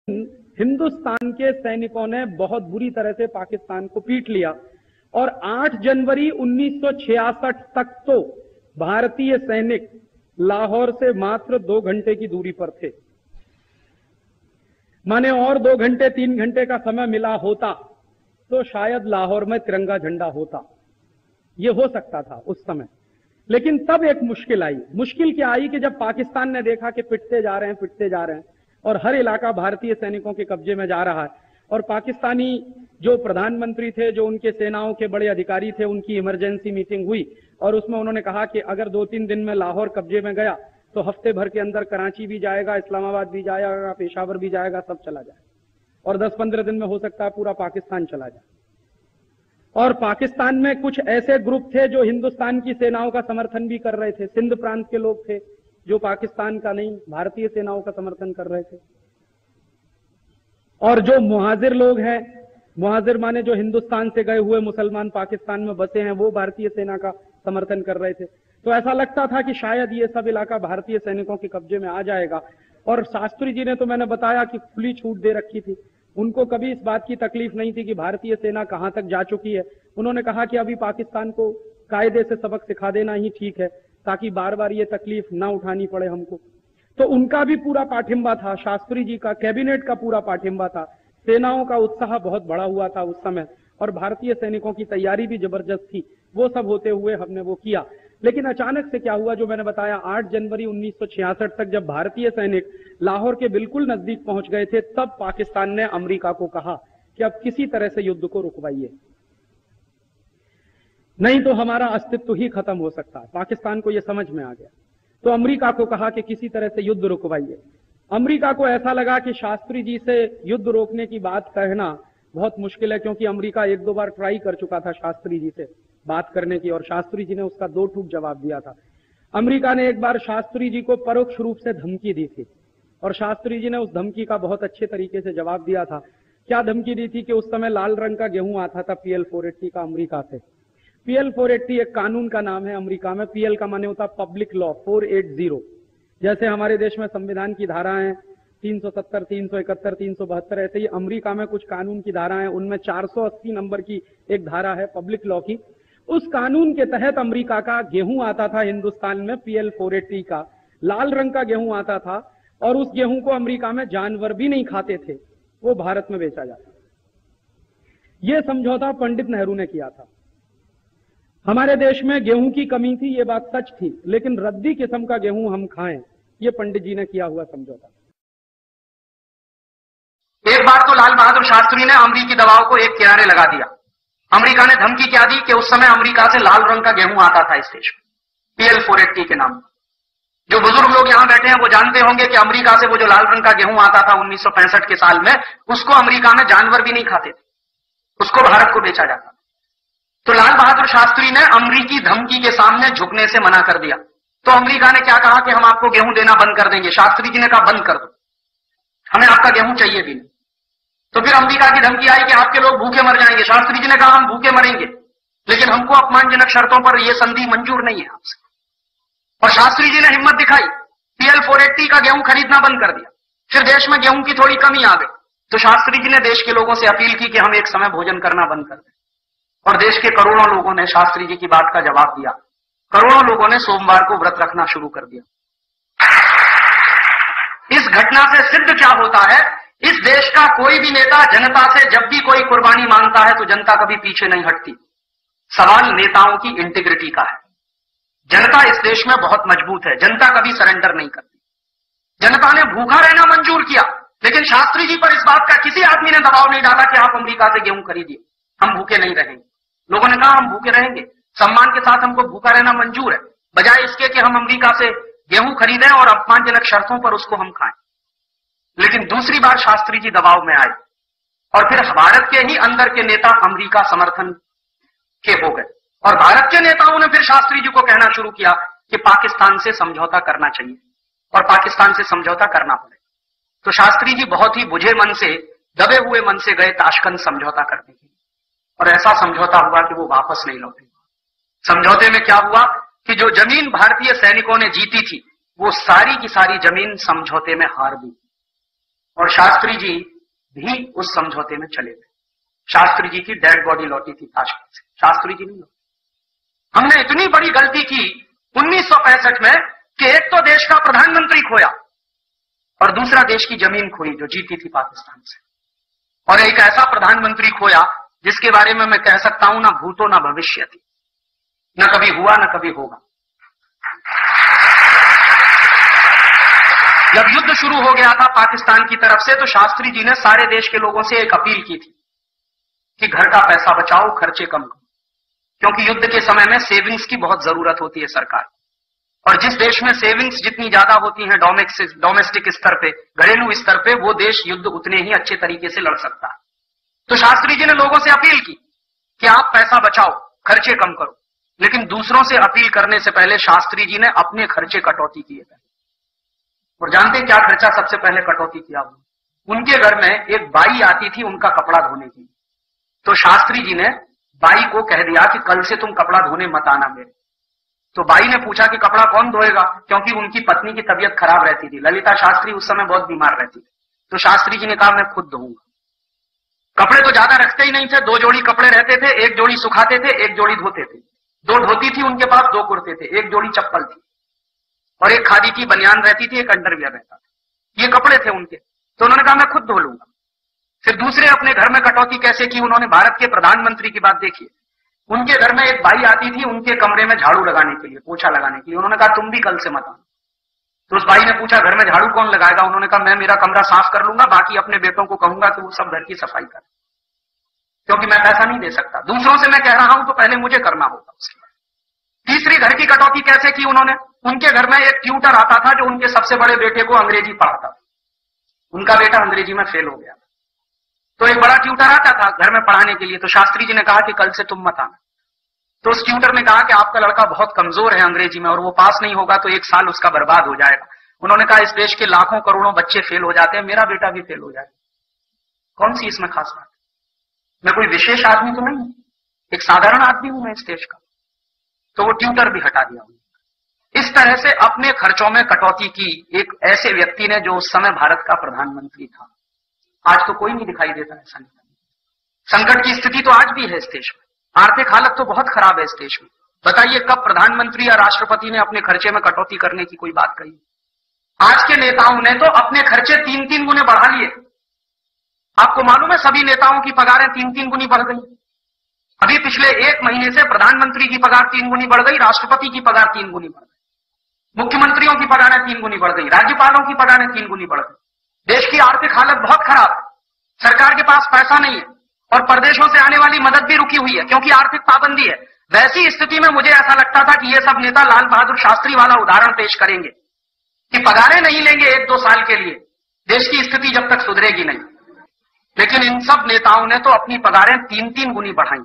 हिंदुस्तान के सैनिकों ने बहुत बुरी तरह से पाकिस्तान को पीट लिया और 8 जनवरी 1966 तक तो भारतीय सैनिक लाहौर से मात्र 2 घंटे की दूरी पर थे। माने और 2 घंटे 3 घंटे का समय मिला होता तो शायद लाहौर में तिरंगा झंडा होता, यह हो सकता था उस समय। लेकिन तब एक मुश्किल आई। मुश्किल क्या आई कि जब पाकिस्तान ने देखा कि पिटते जा रहे हैं और हर इलाका भारतीय सैनिकों के कब्जे में जा रहा है, और पाकिस्तानी जो प्रधानमंत्री थे, जो उनके सेनाओं के बड़े अधिकारी थे, उनकी इमरजेंसी मीटिंग हुई और उसमें उन्होंने कहा कि अगर 2-3 दिन में लाहौर कब्जे में गया तो हफ्ते भर के अंदर कराची भी जाएगा, इस्लामाबाद भी जाएगा, पेशावर भी जाएगा, सब चला जाएगा, और 10-15 दिन में हो सकता है पूरा पाकिस्तान चला जाए। और पाकिस्तान में कुछ ऐसे ग्रुप थे जो हिंदुस्तान की सेनाओं का समर्थन भी कर रहे थे। सिंध प्रांत के लोग थे जो पाकिस्तान का नहीं, भारतीय सेनाओं का समर्थन कर रहे थे। और जो मुहाजिर लोग हैं, मुहाजिर माने जो हिंदुस्तान से गए हुए मुसलमान पाकिस्तान में बसे हैं, वो भारतीय सेना का समर्थन कर रहे थे। तो ऐसा लगता था कि शायद ये सब इलाका भारतीय सैनिकों के कब्जे में आ जाएगा। और शास्त्री जी ने तो मैंने बताया कि खुली छूट दे रखी थी, उनको कभी इस बात की तकलीफ नहीं थी कि भारतीय सेना कहां तक जा चुकी है। उन्होंने कहा कि अभी पाकिस्तान को कायदे से सबक सिखा देना ही ठीक है, ताकि बार बार ये तकलीफ ना उठानी पड़े हमको। तो उनका भी पूरा पाठिंबा था, शास्त्री जी का, कैबिनेट का पूरा पाठिंबा था। सेनाओं का उत्साह बहुत बढ़ा हुआ था उस समय, और भारतीय सैनिकों की तैयारी भी जबरदस्त थी। वो सब होते हुए हमने वो किया। लेकिन अचानक से क्या हुआ, जो मैंने बताया, 8 जनवरी 1966 तक जब भारतीय सैनिक लाहौर के बिल्कुल नजदीक पहुंच गए थे, तब पाकिस्तान ने अमेरिका को कहा कि अब किसी तरह से युद्ध को रुकवाइए, नहीं तो हमारा अस्तित्व ही खत्म हो सकता है। पाकिस्तान को यह समझ में आ गया, तो अमेरिका को कहा कि किसी तरह से युद्ध रुकवाइए। अमेरिका को ऐसा लगा कि शास्त्री जी से युद्ध रोकने की बात कहना बहुत मुश्किल है, क्योंकि अमेरिका 1-2 बार ट्राई कर चुका था शास्त्री जी से बात करने की, और शास्त्री जी ने उसका 2 टूक जवाब दिया था। अमेरिका ने एक बार शास्त्री जी को परोक्ष रूप से धमकी दी थी, और शास्त्री जी ने उस धमकी का बहुत अच्छे तरीके से जवाब दिया था। क्या धमकी दी थी कि उस समय लाल रंग का गेहूं आता था PL 480 का अमेरिका से। PL 480 एक कानून का नाम है अमेरिका में। PL का माने होता पब्लिक लॉ 480। जैसे हमारे देश में संविधान की धाराएं 370, 371, 372, ऐसे ही अमेरिका में कुछ कानून की धाराएं, उनमें 480 नंबर की एक धारा है पब्लिक लॉ की। उस कानून के तहत अमेरिका का गेहूं आता था हिंदुस्तान में, PL 480 का लाल रंग का गेहूं आता था, और उस गेहूं को अमेरिका में जानवर भी नहीं खाते थे, वो भारत में बेचा जाता। यह समझौता पंडित नेहरू ने किया था। हमारे देश में गेहूं की कमी थी, ये बात सच थी, लेकिन रद्दी किस्म का गेहूं हम खाएं, ये पंडित जी ने किया हुआ समझौता। एक बार तो लाल बहादुर शास्त्री ने अमरीकी दबाव को एक किनारे लगा दिया। अमेरिका ने धमकी क्या दी कि उस समय अमेरिका से लाल रंग का गेहूं आता था इस देश में, PL 480 के नाम। जो बुजुर्ग लोग यहां बैठे हैं वो जानते होंगे कि अमेरिका से वो जो लाल रंग का गेहूं आता था 1965 के साल में, उसको अमेरिका में जानवर भी नहीं खाते थे, उसको भारत को बेचा जाता। तो लाल बहादुर शास्त्री ने अमेरिकी धमकी के सामने झुकने से मना कर दिया। तो अमेरिका ने क्या कहा कि हम आपको गेहूं देना बंद कर देंगे। शास्त्री जी ने कहा बंद कर दो, हमें आपका गेहूं चाहिए भी नहीं। तो फिर अमेरिका की धमकी आई कि आपके लोग भूखे मर जाएंगे। शास्त्री जी ने कहा हम भूखे मरेंगे, लेकिन हमको अपमानजनक शर्तों पर यह संधि मंजूर नहीं है आपसे। और शास्त्री जी ने हिम्मत दिखाई, PL 480 का गेहूं खरीदना बंद कर दिया। फिर देश में गेहूं की थोड़ी कमी आ गई, तो शास्त्री जी ने देश के लोगों से अपील की कि हम एक समय भोजन करना बंद कर दें, और देश के करोड़ों लोगों ने शास्त्री जी की बात का जवाब दिया। करोड़ों लोगों ने सोमवार को व्रत रखना शुरू कर दिया। इस घटना से सिद्ध क्या होता है, इस देश का कोई भी नेता जनता से जब भी कोई कुर्बानी मांगता है तो जनता कभी पीछे नहीं हटती। सवाल नेताओं की इंटीग्रिटी का है। जनता इस देश में बहुत मजबूत है, जनता कभी सरेंडर नहीं करती। जनता ने भूखा रहना मंजूर किया, लेकिन शास्त्री जी पर इस बात का किसी आदमी ने दबाव नहीं डाला कि आप अमेरिका से गेहूं खरीदिए, हम भूखे नहीं रहेंगे। लोगों ने कहा हम भूखे रहेंगे, सम्मान के साथ हमको भूखा रहना मंजूर है, बजाय इसके कि हम अमेरिका से गेहूं खरीदें और अपमानजनक शर्तों पर उसको हम खाएं। लेकिन दूसरी बार शास्त्री जी दबाव में आए, और फिर भारत के ही अंदर के नेता अमेरिका समर्थन के हो गए, और भारत के नेताओं ने फिर शास्त्री जी को कहना शुरू किया कि पाकिस्तान से समझौता करना चाहिए और पाकिस्तान से समझौता करना पड़े। तो शास्त्री जी बहुत ही बुझे मन से, दबे हुए मन से गए ताशकंद समझौता करने के लिए, और ऐसा समझौता हुआ कि वो वापस नहीं लौटे। समझौते में क्या हुआ कि जो जमीन भारतीय सैनिकों ने जीती थी, वो सारी की सारी जमीन समझौते में हार गई, और शास्त्री जी भी उस समझौते में चले गए। शास्त्री जी की डेड बॉडी लौटी थी ताशकंद से, शास्त्री जी नहीं लौटी। हमने इतनी बड़ी गलती की 1965 में कि एक तो देश का प्रधानमंत्री खोया और दूसरा देश की जमीन खोई जो जीती थी पाकिस्तान से, और एक ऐसा प्रधानमंत्री खोया जिसके बारे में मैं कह सकता हूं ना भूतो ना भविष्य थी, न कभी हुआ न कभी होगा। जब युद्ध शुरू हो गया था पाकिस्तान की तरफ से, तो शास्त्री जी ने सारे देश के लोगों से एक अपील की थी कि घर का पैसा बचाओ, खर्चे कम करो, क्योंकि युद्ध के समय में सेविंग्स की बहुत जरूरत होती है सरकार, और जिस देश में सेविंग्स जितनी ज्यादा होती हैं डोमेस्टिक स्तर पे, घरेलू स्तर पे, वो देश युद्ध उतने ही अच्छे तरीके से लड़ सकता है। तो शास्त्री जी ने लोगों से अपील की कि आप पैसा बचाओ, खर्चे कम करो, लेकिन दूसरों से अपील करने से पहले शास्त्री जी ने अपने खर्चे कटौती किए थे। और जानते क्या खर्चा सबसे पहले कटौती किया? उनके घर में एक बाई आती थी उनका कपड़ा धोने की, तो शास्त्री जी ने बाई को कह दिया कि कल से तुम कपड़ा धोने मत आना मेरे। तो बाई ने पूछा कि कपड़ा कौन धोएगा, क्योंकि उनकी पत्नी की तबीयत खराब रहती थी, ललिता शास्त्री उस समय बहुत बीमार रहती थी। तो शास्त्री जी ने कहा मैं खुद धोऊंगा। कपड़े तो ज्यादा रखते ही नहीं थे, 2 जोड़ी कपड़े रहते थे, 1 जोड़ी सुखाते थे, 1 जोड़ी धोते थे। 2 धोती थी उनके पास, 2 कुर्ते थे, 1 जोड़ी चप्पल थी, और 1 खादी की बनियान रहती थी, 1 अंडरवियर रहता था। ये कपड़े थे उनके। तो उन्होंने कहा मैं खुद धो लूंगा। फिर दूसरे अपने घर में कटौती कैसे की उन्होंने? भारत के प्रधानमंत्री की बात देखिए। उनके घर में एक बाई आती थी उनके कमरे में झाड़ू लगाने के लिए, पोछा लगाने के लिए। उन्होंने कहा तुम भी कल से मत आना। तो उस बाई ने पूछा घर में झाड़ू कौन लगाएगा? उन्होंने कहा मैं मेरा कमरा साफ कर लूंगा, बाकी अपने बेटों को कहूंगा कि वो सब घर की सफाई करें, क्योंकि मैं पैसा नहीं दे सकता। दूसरों से मैं कह रहा हूं तो पहले मुझे करना होगा। उसके बाद तीसरी घर की कटौती कैसे की उन्होंने? उनके घर में एक ट्यूटर आता था जो उनके सबसे बड़े बेटे को अंग्रेजी पढ़ाता था। उनका बेटा अंग्रेजी में फेल हो गया था, तो एक बड़ा ट्यूटर आता था घर में पढ़ाने के लिए। तो शास्त्री जी ने कहा कि कल से तुम मत आना। तो उस ट्यूटर ने कहा कि आपका लड़का बहुत कमजोर है अंग्रेजी में, और वो पास नहीं होगा तो 1 साल उसका बर्बाद हो जाएगा। उन्होंने कहा इस देश के लाखों करोड़ों बच्चे फेल हो जाते हैं, मेरा बेटा भी फेल हो जाएगा, कौन सी इसमें खास बात? मैं कोई विशेष आदमी तो नहीं, एक साधारण आदमी हूं मैं इस देश का। तो वो ट्यूटर भी हटा दिया। इस तरह से अपने खर्चों में कटौती की एक ऐसे व्यक्ति ने जो उस समय भारत का प्रधानमंत्री था। आज तो कोई नहीं दिखाई देता ऐसा नहीं। संकट की स्थिति तो आज भी है इस देश में, आर्थिक हालत तो बहुत खराब है इस देश में। बताइए कब प्रधानमंत्री या राष्ट्रपति ने अपने खर्चे में कटौती करने की कोई बात कही? आज के नेताओं ने तो अपने खर्चे 3-3 गुने बढ़ा लिए। आपको मालूम है सभी नेताओं की पगारें 3-3 गुनी बढ़ गई। अभी पिछले 1 महीने से प्रधानमंत्री की पगार 3 गुनी बढ़ गई, राष्ट्रपति की पगार 3 गुनी बढ़ गई, मुख्यमंत्रियों की पगारें 3 गुनी बढ़ गई, राज्यपालों की पगारें 3 गुनी बढ़ गई। देश की आर्थिक हालत बहुत खराब है, सरकार के पास पैसा नहीं है, और प्रदेशों से आने वाली मदद भी रुकी हुई है क्योंकि आर्थिक पाबंदी है। वैसी स्थिति में मुझे ऐसा लगता था कि ये सब नेता लाल बहादुर शास्त्री वाला उदाहरण पेश करेंगे कि पगारें नहीं लेंगे 1-2 साल के लिए, देश की स्थिति जब तक सुधरेगी नहीं। लेकिन इन सब नेताओं ने तो अपनी पगारें 3-3 गुनी बढ़ाई।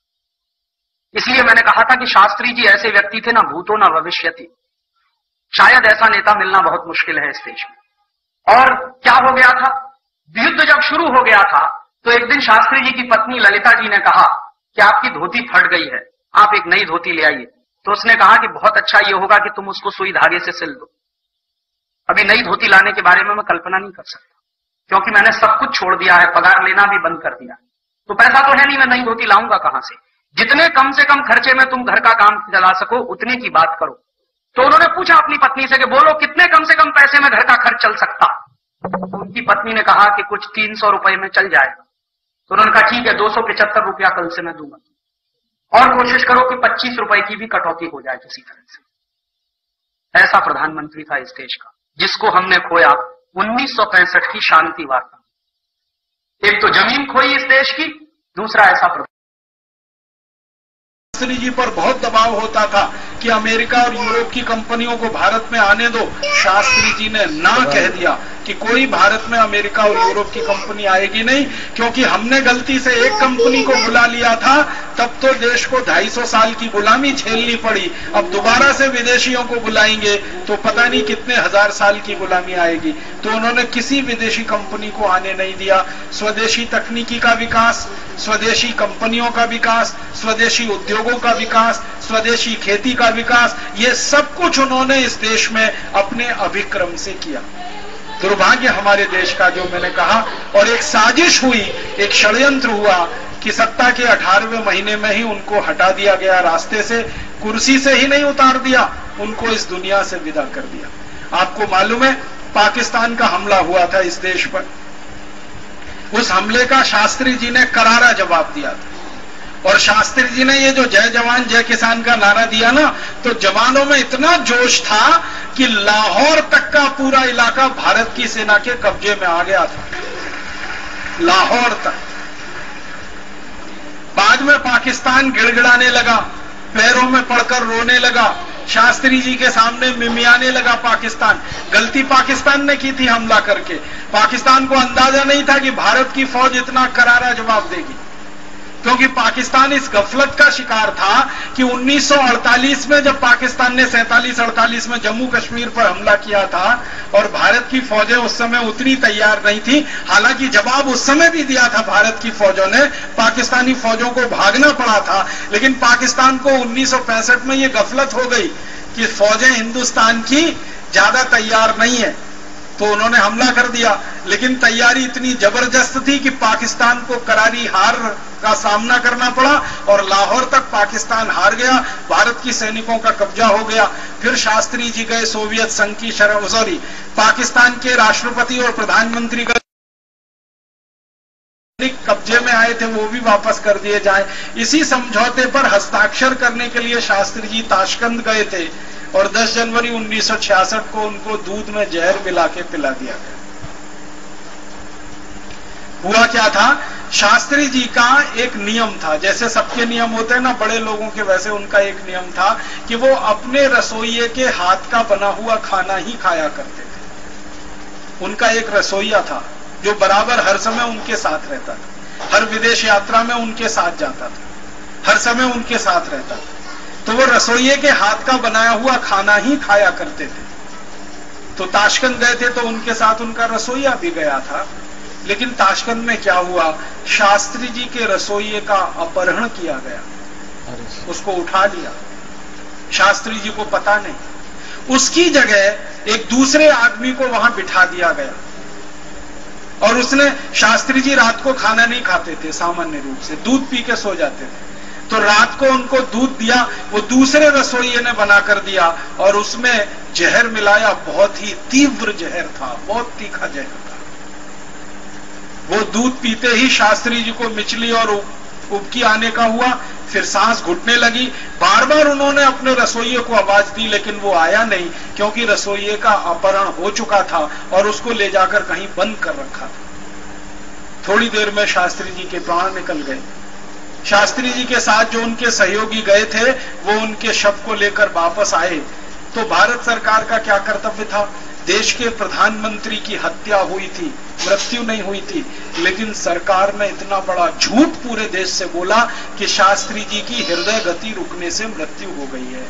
इसलिए मैंने कहा था कि शास्त्री जी ऐसे व्यक्ति थे ना भूतो ना भविष्यति। शायद ऐसा नेता मिलना बहुत मुश्किल है इस देश में। और क्या हो गया था, युद्ध जब शुरू हो गया था तो एक दिन शास्त्री जी की पत्नी ललिता जी ने कहा कि आपकी धोती फट गई है, आप एक नई धोती ले आइए। तो उसने कहा कि बहुत अच्छा ये होगा कि तुम उसको सुई धागे से सिल दो। अभी नई धोती लाने के बारे में मैं कल्पना नहीं कर सकता क्योंकि मैंने सब कुछ छोड़ दिया है, पगार लेना भी बंद कर दिया, तो पैसा तो है नहीं, मैं नई धोती लाऊंगा कहां से? जितने कम से कम खर्चे में तुम घर का काम चला सको उतने की बात करो। तो उन्होंने पूछा अपनी पत्नी से कि बोलो कितने कम से कम पैसे में घर का खर्च चल सकता? तो उनकी पत्नी ने कहा कि कुछ 300 रुपए में चल जाएगा। तो उन्होंने कहा ठीक है 275 रुपया कल से मैं दूंगा, और कोशिश करो कि 25 रुपए की भी कटौती हो जाए किसी तरह से। ऐसा प्रधानमंत्री था इस देश का जिसको हमने खोया 1965 की शांति वार्ता। एक तो जमीन खोई इस देश की, दूसरा ऐसा शास्त्री जी पर बहुत दबाव होता था कि अमेरिका और यूरोप की कंपनियों को भारत में आने दो। शास्त्री जी ने ना कह दिया कि कोई भारत में अमेरिका और यूरोप की कंपनी आएगी नहीं, क्योंकि हमने गलती से एक कंपनी को बुला लिया था, तब तो देश को 250 साल की गुलामी झेलनी पड़ी। अब दोबारा से विदेशियों को बुलाएंगे तो पता नहीं कितने 1000 साल की गुलामी आएगी। तो उन्होंने किसी विदेशी कंपनी को आने नहीं दिया। स्वदेशी तकनीकी का विकास, स्वदेशी कंपनियों का विकास, स्वदेशी उद्योगों का विकास, स्वदेशी खेती का विकास, ये सब कुछ उन्होंने इस देश में अपने अभिक्रम से किया। दुर्भाग्य हमारे देश का, जो मैंने कहा। और एक साजिश हुई, एक षड्यंत्र हुआ कि सत्ता के 18वें महीने में ही उनको हटा दिया गया रास्ते से, कुर्सी से ही नहीं उतार दिया, उनको इस दुनिया से विदा कर दिया। आपको मालूम है पाकिस्तान का हमला हुआ था इस देश पर, उस हमले का शास्त्री जी ने करारा जवाब दिया था। और शास्त्री जी ने ये जो जय जवान जय किसान का नारा दिया ना, तो जवानों में इतना जोश था कि लाहौर तक का पूरा इलाका भारत की सेना के कब्जे में आ गया था, लाहौर तक। बाद में पाकिस्तान गिड़गिड़ाने लगा, पैरों में पड़कर रोने लगा, शास्त्री जी के सामने मिमियाने लगा पाकिस्तान। गलती पाकिस्तान ने की थी हमला करके। पाकिस्तान को अंदाजा नहीं था कि भारत की फौज इतना करारा जवाब देगी, क्योंकि पाकिस्तान इस गफलत का शिकार था कि 1948 में जब पाकिस्तान ने 47-48 में जम्मू कश्मीर पर हमला किया था और भारत की फौजें उस समय उतनी तैयार नहीं थी। हालांकि जवाब उस समय भी दिया था भारत की फौजों ने, पाकिस्तानी फौजों को भागना पड़ा था, लेकिन पाकिस्तान को 1965 में ये गफलत हो गई कि फौजें हिंदुस्तान की ज्यादा तैयार नहीं है, तो उन्होंने हमला कर दिया। लेकिन तैयारी इतनी जबरदस्त थी कि पाकिस्तान को करारी हार का सामना करना पड़ा और लाहौर तक पाकिस्तान हार गया, भारत की सैनिकों का कब्जा हो गया। फिर शास्त्री जी गए सोवियत संघ की पाकिस्तान के राष्ट्रपति और प्रधानमंत्री का कब्जे में आए थे, वो भी वापस कर दिए जाए। इसी समझौते पर हस्ताक्षर करने के लिए शास्त्री जी ताशकंद गए थे और 10 जनवरी 1966 को उनको दूध में जहर मिला के पिला दिया गया। हुआ क्या था, शास्त्री जी का एक नियम था, जैसे सबके नियम होते हैं ना बड़े लोगों के, वैसे उनका एक नियम था कि वो अपने रसोइये के हाथ का बना हुआ खाना ही खाया करते थे। उनका एक रसोइया था जो बराबर हर समय उनके साथ रहता था, हर विदेश यात्रा में उनके साथ जाता था, हर समय उनके साथ रहता था। तो वो रसोइये के हाथ का बनाया हुआ खाना ही खाया करते थे। तो ताशकंद गए थे तो उनके साथ उनका रसोइया भी गया था। लेकिन ताशकंद में क्या हुआ, शास्त्री जी के रसोइये का अपहरण किया गया, उसको उठा लिया, शास्त्री जी को पता नहीं। उसकी जगह एक दूसरे आदमी को वहां बिठा दिया गया और उसने, शास्त्री जी रात को खाना नहीं खाते थे, सामान्य रूप से दूध पी के सो जाते थे। तो रात को उनको दूध दिया, वो दूसरे रसोइये ने बना कर दिया और उसमें जहर मिलाया, बहुत ही तीव्र जहर था, बहुत तीखा जहर था। वो दूध पीते ही शास्त्री जी को मिचली और उबकी आने का हुआ, फिर सांस घुटने लगी। बार बार उन्होंने अपने रसोइये को आवाज दी लेकिन वो आया नहीं, क्योंकि रसोइये का अपहरण हो चुका था और उसको ले जाकर कहीं बंद कर रखा था। थोड़ी देर में शास्त्री जी के प्राण निकल गए। शास्त्री जी के साथ जो उनके सहयोगी गए थे वो उनके शव को लेकर वापस आए। तो भारत सरकार का क्या कर्तव्य था, देश के प्रधानमंत्री की हत्या हुई थी, मृत्यु नहीं हुई थी, लेकिन सरकार ने इतना बड़ा झूठ पूरे देश से बोला कि शास्त्री जी की हृदय गति रुकने से मृत्यु हो गई है।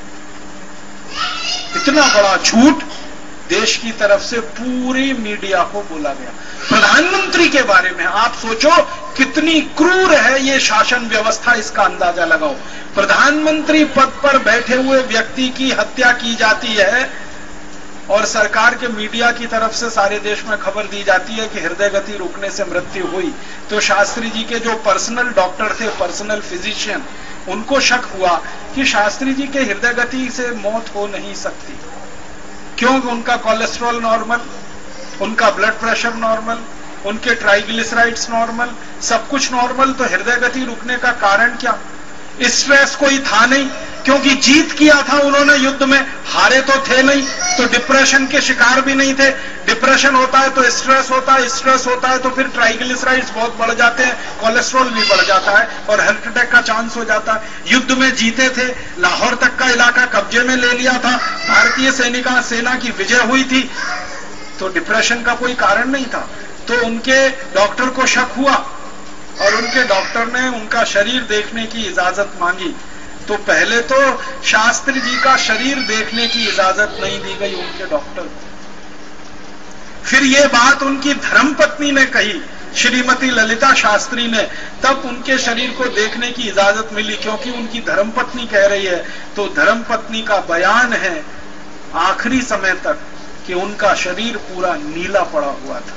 इतना बड़ा झूठ देश की तरफ से पूरी मीडिया को बोला गया प्रधानमंत्री के बारे में। आप सोचो कितनी क्रूर है ये शासन व्यवस्था, इसका अंदाजा लगाओ। प्रधानमंत्री पद पर बैठे हुए व्यक्ति की हत्या की जाती है और सरकार के मीडिया की तरफ से सारे देश में खबर दी जाती है कि हृदय गति रुकने से मृत्यु हुई। तो शास्त्री जी के जो पर्सनल डॉक्टर थे, पर्सनल फिजिशियन, उनको शक हुआ कि शास्त्री जी के हृदय गति से मौत हो नहीं सकती, क्योंकि उनका कोलेस्ट्रॉल नॉर्मल, उनका ब्लड प्रेशर नॉर्मल, उनके ट्राइग्लिसराइड्स नॉर्मल, सब कुछ नॉर्मल, तो हृदय गति रुकने का कारण क्या? स्ट्रेस कोई था नहीं, क्योंकि जीत किया था उन्होंने युद्ध में, हारे तो थे नहीं, तो डिप्रेशन के शिकार भी नहीं थे। डिप्रेशन होता है तो स्ट्रेस होता है, स्ट्रेस होता है तो फिर ट्राइग्लिसराइड्स बहुत बढ़ जाते हैं, कोलेस्ट्रॉल भी बढ़ जाता है और हार्ट अटैक का चांस हो जाता है। युद्ध में जीते थे, लाहौर तक का इलाका कब्जे में ले लिया था, भारतीय सेना की विजय हुई थी, तो डिप्रेशन का कोई कारण नहीं था। तो उनके डॉक्टर को शक हुआ और उनके डॉक्टर ने उनका शरीर देखने की इजाजत मांगी। तो पहले तो शास्त्री जी का शरीर देखने की इजाजत नहीं दी गई उनके डॉक्टर को। फिर ये बात उनकी धर्मपत्नी ने कही, श्रीमती ललिता शास्त्री ने, तब उनके शरीर को देखने की इजाजत मिली, क्योंकि उनकी धर्मपत्नी कह रही है। तो धर्मपत्नी का बयान है आखिरी समय तक कि उनका शरीर पूरा नीला पड़ा हुआ था।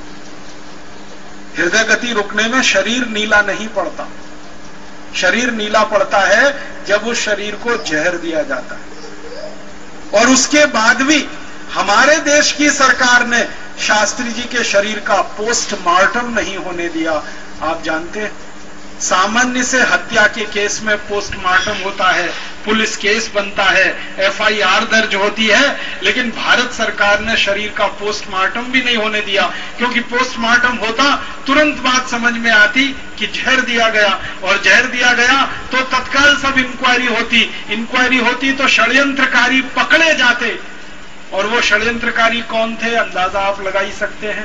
हृदय गति रुकने में शरीर नीला नहीं पड़ता। शरीर नीला पड़ता है जब उस शरीर को जहर दिया जाता है। और उसके बाद भी हमारे देश की सरकार ने शास्त्री जी के शरीर का पोस्टमार्टम नहीं होने दिया। आप जानते हैं, सामान्य से हत्या के केस में पोस्टमार्टम होता है, पुलिस केस बनता है, एफआईआर दर्ज होती है, लेकिन भारत सरकार ने शरीर का पोस्टमार्टम भी नहीं होने दिया। क्योंकि पोस्टमार्टम होता तुरंत बात समझ में आती कि जहर दिया गया, और जहर दिया गया तो तत्काल सब इंक्वायरी होती तो षड्यंत्रकारी पकड़े जाते। और वो षड्यंत्रकारी कौन थे, अंदाजा आप लगा ही सकते हैं।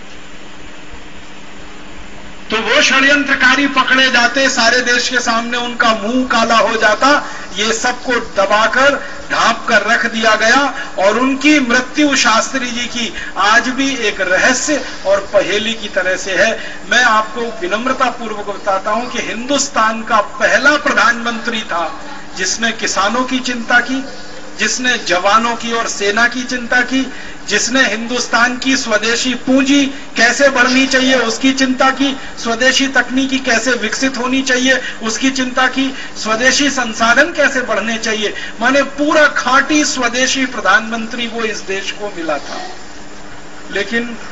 तो वो षड्यंत्रकारी पकड़े जाते, सारे देश के सामने उनका मुंह काला हो जाता। ये सबको दबाकर ढांप कर रख दिया गया, और उनकी मृत्यु शास्त्री जी की आज भी एक रहस्य और पहेली की तरह से है। मैं आपको विनम्रता पूर्वक बताता हूं कि हिंदुस्तान का पहला प्रधानमंत्री था जिसने किसानों की चिंता की, जिसने जवानों की और सेना की चिंता की, जिसने हिंदुस्तान की स्वदेशी पूंजी कैसे बढ़नी चाहिए उसकी चिंता की, स्वदेशी तकनीकी कैसे विकसित होनी चाहिए उसकी चिंता की, स्वदेशी संसाधन कैसे बढ़ने चाहिए। माने पूरा खांटी स्वदेशी प्रधानमंत्री वो इस देश को मिला था। लेकिन